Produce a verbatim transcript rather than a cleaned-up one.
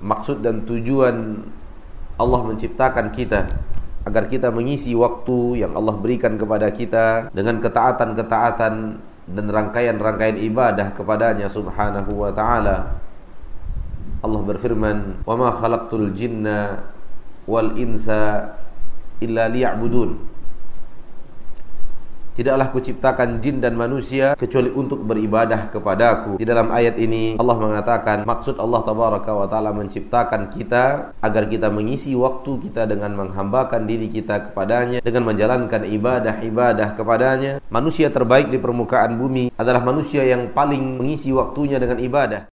maksud dan tujuan Allah menciptakan kita agar kita mengisi waktu yang Allah berikan kepada kita dengan ketaatan-ketaatan dan rangkaian-rangkaian ibadah kepadanya subhanahu wa ta'ala. Allah berfirman, "Wa ma khalaqtul jinna wal insa illa liya'budun." Tidaklah kuciptakan jin dan manusia kecuali untuk beribadah kepadaku. Di dalam ayat ini Allah mengatakan maksud Allah tabaraka wa ta'ala menciptakan kita agar kita mengisi waktu kita dengan menghambakan diri kita kepadanya, dengan menjalankan ibadah-ibadah kepadanya. Manusia terbaik di permukaan bumi adalah manusia yang paling mengisi waktunya dengan ibadah.